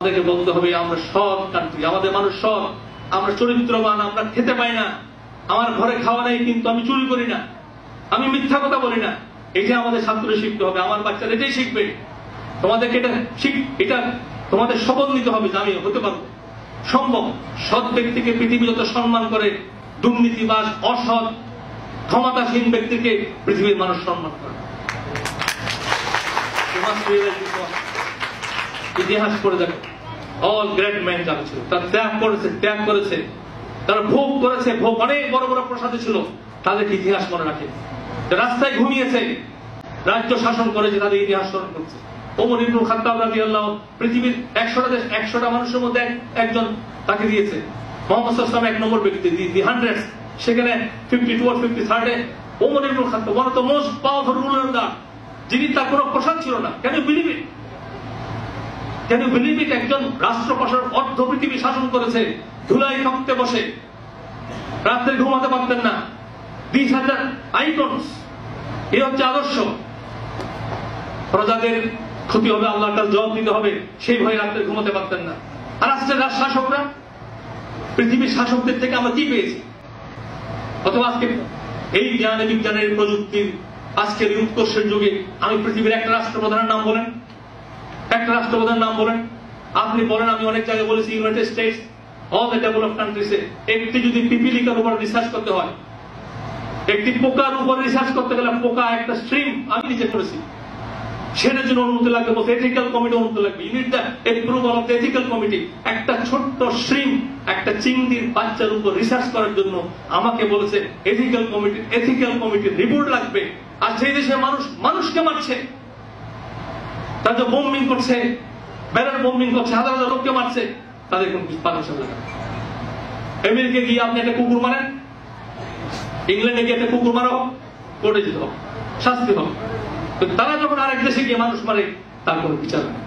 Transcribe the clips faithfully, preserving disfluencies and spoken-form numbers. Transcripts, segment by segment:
আমাদেরকে বলতে হবে আমরা সৎ কান্ট্রি, আমাদের মানুষ সৎ, আমরা চরিত্রবান, আমরা খেতে পাই না, আমার ঘরে খাওয়া নেই কিন্তু আমি চুরি করি না, আমি মিথ্যা কথা বলি না। এটা আমাদের ছাত্রদের শিখতে হবে, আমার বাচ্চারা এটাই শিখবে। তোমাদেরকে এটা শিখ, এটা তোমাদের শপথ নিতে হবে যে আমি হতে পারবো সম্ভব। সৎ ব্যক্তিকে পৃথিবী যত সম্মান করে, দুর্নীতিবাজ, অসৎ, ক্ষমতাসীন ব্যক্তিকে পৃথিবীর মানুষ সম্মান করে। ইতিহাস করে দেখো, অল গ্রেট ম্যান যারা ছিল তারা ত্যাগ করেছে, ত্যাগ করেছে, তারা ভোগ করেছে, ভোগ অনেক বড় বড় প্রসাদে ছিল, তাদেরকে ইতিহাস মনে রাখে। রাস্তায় ঘুমিয়েছে, রাজ্য শাসন করেছে, তাদের ইতিহাস স্মরণ করছে। ওমর ইবনুল খাত্তাব রাদিয়াল্লাহু পৃথিবীর একশোটা দেশ, একশোটা মানুষের মধ্যে একজন তাকে দিয়েছে। মুহাম্মদ সাল্লাল্লাহু আলাইহি ওয়াসাল্লাম এক নম্বর ব্যক্তি, দি হান্ড্রেড, সেখানে ফিফটি টু আর ফিফটি থার্ডে Omar ibnul Khattab, one of the most powerful ruler দা, যিনি তার কোনো প্রসাদ ছিল না। Can you believe it? Can you believe it? একজন রাষ্ট্র প্রশাসক অর্ধ পৃথিবী শাসন করেছে, ধুলাই তক্তে বসে, রাত্রে ঘুমাতে পারতেন না। দিস আর দ্য আইকনস, এই হচ্ছে আদর্শ। প্রজাদের ক্ষতি হবে, আল্লাহর কাছে জবাব দিতে হবে, সেই ভয়ে রাত্রে ঘুমাতে পারতেন না। আর রাষ্ট্রের শাসকরা, পৃথিবীর শাসকদের থেকে আমরা কি পেয়েছি? অথবা আজকে এই জ্ঞান বিজ্ঞানের প্রযুক্তির আজকের এই উৎকর্ষের যুগে আমি পৃথিবীর একটা রাষ্ট্রপ্রধানের নাম বলেন, একটা রাষ্ট্রপ্রধানের নাম বলেন, আপনি বলেন। আমি অনেক জায়গায় বলেছি, United States, all the develop কান্ট্রিজে একটি যদি পিপিলিকার উপর রিসার্চ করতে হয়, একটি পোকার উপর রিসার্চ করতে গেলে, পোকা একটা স্ট্রিম আমি নিজে করেছি, সেটার জন্য অনুমতি লাগবে, বলতে এথিক্যাল কমিটি অনুমতি লাগবে, you need the approval of the ethical committee. একটা ছোট্ট স্ট্রিম, একটা চিংড়ির বাচ্চার উপর রিসার্চ করার জন্য আমাকে বলেছে এথিক্যাল কমিটি, এথিক্যাল কমিটির রিপোর্ট লাগবে। আর সেই দেশের মানুষ মানুষকে মারছে, তারা যে বোম্বিং করছে, ব্যারার বোম্বিং করছে, হাজার হাজার লোককে মারছে, তাদের কোনো কিছু পারমিশন লাগে না। আমেরিকা গিয়ে আপনি একটা কুকুর মারেন, ইংল্যান্ডে গিয়ে একটা কুকুর মারা হোক, কোর্টে যেতে হবে, শাস্তি হবে। তারা যখন আরেক দেশে গিয়ে মানুষ মারে, তার কোনো বিচার নেই।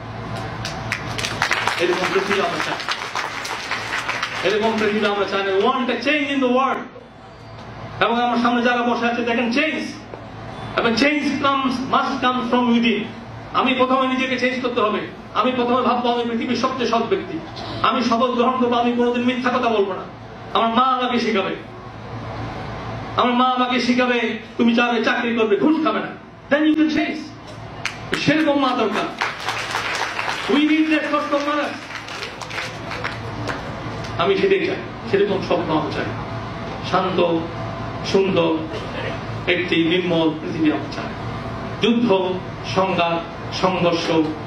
এরকম পৃথিবী আমরা চাই, এরকম পৃথিবী আমরা চাই না। Want a change in the world. এবং আমার সামনে যারা বসে আছে দেখেন, চেঞ্জ, এবং change comes must come from within. আমি প্রথমে নিজেকে চেঞ্জ করতে হবে। আমি প্রথমে ভাববো আমি পৃথিবীর সবচেয়ে সৎ ব্যক্তি, আমি শপথ গ্রহণ করবো আমি কোনোদিন মিথ্যা কথা বলবো না। আমার মা আমাকে শিখাবে, আমার মা আমাকে শিখাবে তুমি যাবে চাকরি করবে, ঘুষ খাবে না। Then you can change. সেরকম মা দরকার। We need that sort of mother. আমি সেটাই চাই, সেরকম স্বপ্ন আমি চাই। শান্ত, সুন্দর একটি নির্মল পৃথিবী আমি চাই। যুদ্ধ, সংঘাত, সংঘর্ষ,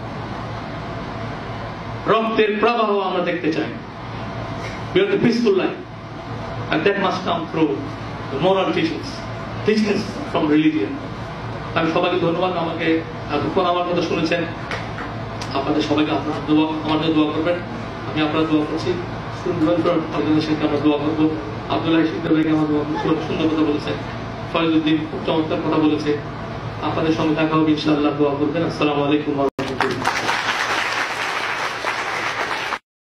রক্তের প্রবাহ আমরা দেখতে চাই। We want a peaceful life, and that must come through the moral teachings, teachings from religion. আমি সবাইকে ধন্যবাদ, আমাকে এতক্ষণ আমার কথা শুনেছেন। আপনাদের সবাইকে আপনারা দোয়া, আমাদের দোয়া করবেন। আমি আপনারা দোয়া করছি, অর্গানাইজেশনকে আমরা দোয়া করবো। আব্দুল্লাহ শিকদার ভাইকে আমার দোয়া করছি, সুন্দর কথা বলেছে। ফয়জুদ্দিন খুব চমৎকার কথা বলেছে। আপনাদের সঙ্গে দেখা হবে ইনশাআল্লাহ, দোয়া করবেন। আসসালামু আলাইকুম।